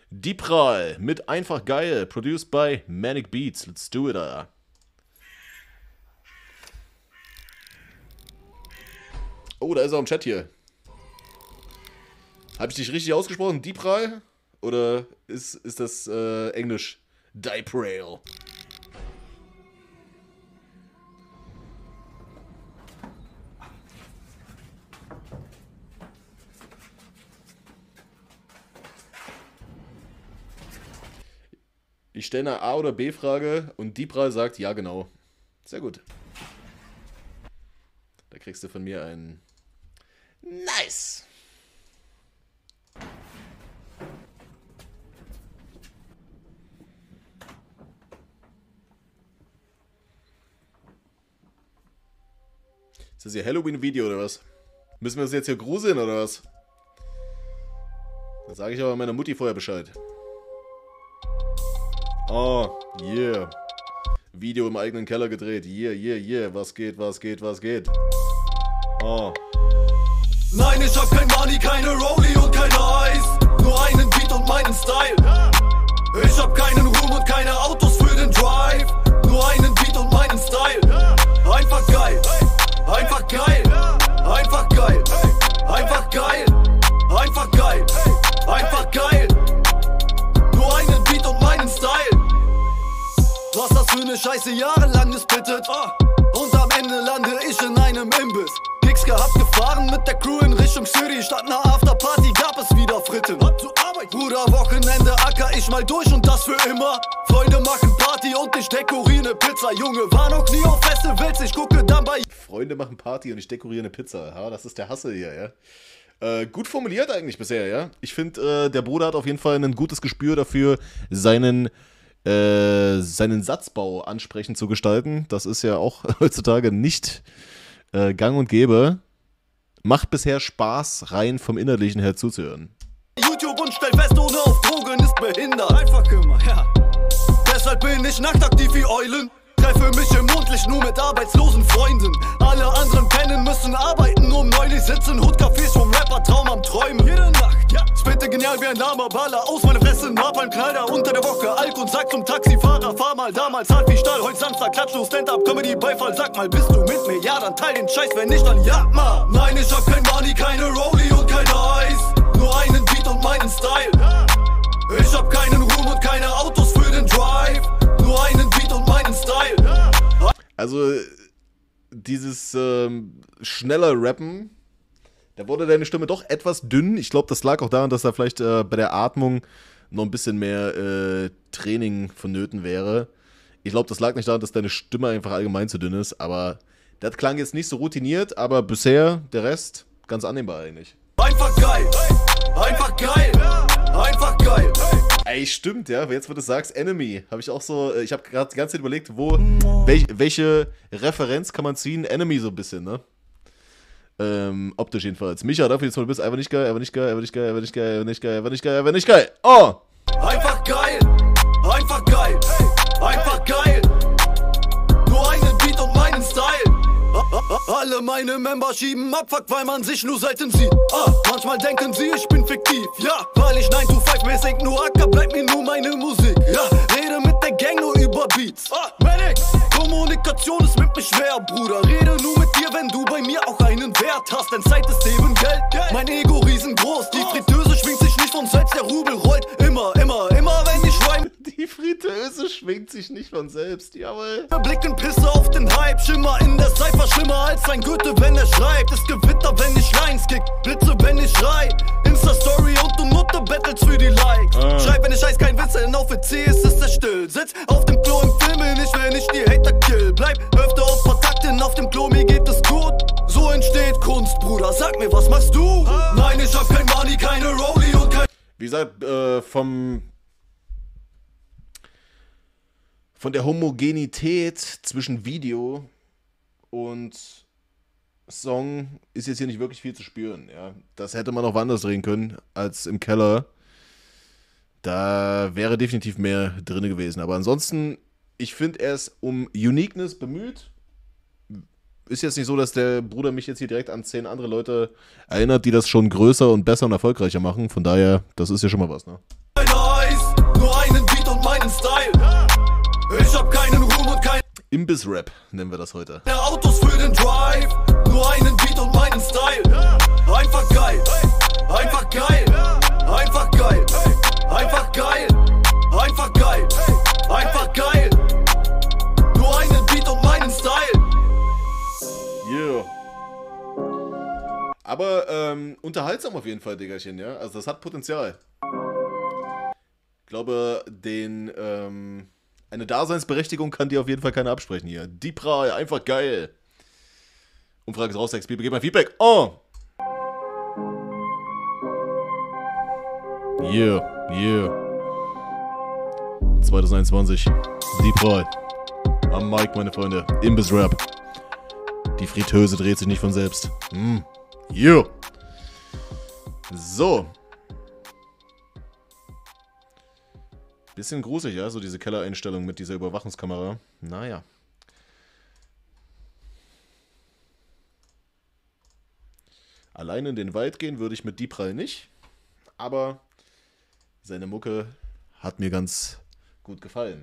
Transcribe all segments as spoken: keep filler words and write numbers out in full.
Die Prall mit Einfach Geil, produced by Manic Beats. Let's do it, Alter. Oh, da ist er im Chat hier. Habe ich dich richtig ausgesprochen? Die Prall? Oder ist, ist das äh, Englisch? Die Prall. Ich stelle eine A- oder B-Frage und die Prall sagt ja, genau. Sehr gut. Da kriegst du von mir ein Nice. Ist das hier Halloween-Video oder was? Müssen wir uns jetzt hier gruseln oder was? Dann sage ich aber meiner Mutti vorher Bescheid. Oh, yeah. Video im eigenen Keller gedreht. Yeah, yeah, yeah. Was geht, was geht, was geht. Oh. Nein, ich hab kein Money, keine Rollie und kein Eis. Nur einen Beat und meinen Style. Ich hab keinen Ruhm und keine Autos für den Drive. Nur einen Beat und meinen Style. Einfach geil. Einfach geil. Einfach geil. Einfach geil. Einfach geil. Einfach geil. Nur einen Beat und meinen Style. Was das für eine Scheiße jahrelang gesplittet. Und am Ende lande ich in einem Imbiss. Gigs gehabt, gefahren mit der Crew in Richtung City. Statt einer Afterparty gab es wieder Fritten. Bruder, Wochenende acker ich mal durch und das für immer. Freunde machen Party und ich dekoriere ne Pizza. Junge, war noch nie auf Festivals, ich gucke dann bei... Freunde machen Party und ich dekoriere eine Pizza. Ja, das ist der Hassel hier, ja. Äh, gut formuliert eigentlich bisher, ja. Ich finde, äh, der Bruder hat auf jeden Fall ein gutes Gespür dafür, seinen... Äh, seinen Satzbau ansprechend zu gestalten. Das ist ja auch heutzutage nicht äh, gang und gäbe. Macht bisher Spaß, rein vom Innerlichen her zuzuhören. YouTube und stell fest, ohne auf Drogen ist behindert. Einfach immer, ja. Deshalb bin ich nachtaktiv wie Eulen. Treffe mich im Mondlicht nur mit arbeitslosen Freunden. Alle anderen pennen, müssen arbeiten, um neulich sitzen Hutcafés vom Rapper Traum am Träumen. Jede Nacht, ja. Spitte genial wie ein lahmer Baller. Aus meiner Fresse Napalm Knaller. Unter der Woche Alk und sag zum Taxifahrer, fahr mal damals hart wie Stahl. Heute Samstag, klatsch du Stand-Up, Comedy, Beifall. Sag mal, bist du mit mir? Ja, dann teil den Scheiß, wenn nicht, dann ja, mal. Nein, ich hab kein Money, keine Rollie und kein Eis. Nur einen Beat und meinen Style. Ich hab keinen Ruhm und keine Autos für den Drive. Nur einen Beat und meinen Style. Also, dieses ähm, schneller Rappen, da wurde deine Stimme doch etwas dünn. Ich glaube, das lag auch daran, dass da vielleicht äh, bei der Atmung noch ein bisschen mehr äh, Training vonnöten wäre. Ich glaube, das lag nicht daran, dass deine Stimme einfach allgemein zu dünn ist, aber das klang jetzt nicht so routiniert, aber bisher der Rest ganz annehmbar eigentlich. Einfach geil, einfach geil, einfach geil. Ey, stimmt, ja, jetzt wo du sagst, Enemy, habe ich auch so, ich habe gerade die ganze Zeit überlegt, wo, welch, welche Referenz kann man ziehen, Enemy so ein bisschen, ne? Ähm, optisch jedenfalls. Micha, dafür jetzt mal, du bist einfach nicht geil, einfach nicht geil, einfach nicht geil, einfach nicht geil, einfach nicht geil, einfach nicht geil, einfach nicht geil, oh! Einfach geil, einfach geil, einfach geil. Nur einen Beat und meinen Style. Alle meine Member schieben Abfuck, weil man sich nur selten sieht. Ah, manchmal denken sie, ich bin fiktiv. Ja, weil ich neun to five mäßig nur Acker, bleibt mir nur meine Musik. Ja, rede mit der Gang nur über Beats. Ah, Manic. Kommunikation ist mit mir schwer, Bruder. Rede nur mit dir, wenn du bei mir auch einen Wert hast. Denn Zeit ist eben Geld. Mein Ego riesengroß. Die Fritteuse schwingt sich nicht von selbst, der Rubel rollt. Immer, immer, immer, wenn ich rhyme. Die Fritteuse schwingt sich nicht von selbst, jawohl. Blicken Pisse auf den Hype, Schimmer in der Cypher, schlimmer als ein Goethe, wenn er schreibt. Es Gewitter, wenn ich Lines kick, Blitze, wenn ich schrei. Insta-Story und du Nutte battles für die Likes. Ah. Schreib, wenn ich scheiß, kein Witz, denn auf E C ist es der Still. Sitz auf dem Klo im Filmen, ich will nicht die Hater kill. Bleib öfter auf Kontakten auf dem Klo, mir geht es gut. So entsteht Kunst, Bruder, sag mir, was machst du? Ah. Nein, ich hab kein Money, keine Rollie und kein... Wie gesagt, äh, vom... Von der Homogenität zwischen Video und Song ist jetzt hier nicht wirklich viel zu spüren. Ja. Das hätte man auch woanders drehen können als im Keller. Da wäre definitiv mehr drin gewesen. Aber ansonsten, ich finde, er ist um Uniqueness bemüht. Ist jetzt nicht so, dass der Bruder mich jetzt hier direkt an zehn andere Leute erinnert, die das schon größer und besser und erfolgreicher machen. Von daher, das ist ja schon mal was, ne? Nein, meinen Style. Ich hab keinen Ruhm und keine Imbiss-Rap nennen wir das heute. Autos für den Drive. Nur einen Beat und meinen Style. Einfach geil, einfach geil, einfach geil, einfach geil, einfach geil, einfach geil. Nur einen Beat und meinen Style. Yeah. Aber ähm, unterhaltsam auf jeden Fall, Diggerchen, ja. Also das hat Potenzial. Ich glaube, den, ähm, eine Daseinsberechtigung kann dir auf jeden Fall keiner absprechen hier. Dipra, einfach geil. Umfrage ist raus, X P, gib mal Feedback. Oh! Yeah, yeah. zwanzig einundzwanzig. Dipra. Am Mic, meine Freunde. Imbiss-Rap. Die Fritteuse dreht sich nicht von selbst. Mm. Yeah. So. Bisschen gruselig, ja, so diese Kellereinstellung mit dieser Überwachungskamera. Naja. Allein in den Wald gehen würde ich mit Dipral nicht. Aber seine Mucke hat mir ganz gut gefallen.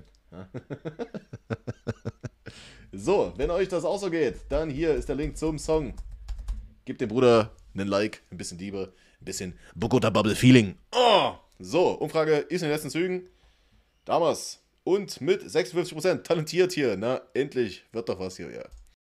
So, wenn euch das auch so geht, dann hier ist der Link zum Song. Gebt dem Bruder einen Like, ein bisschen Liebe, ein bisschen Bogota Bubble Feeling. Oh! So, Umfrage ist in den letzten Zügen. Damals und mit sechsundfünfzig Prozent talentiert hier. Na, endlich wird doch was hier, ja.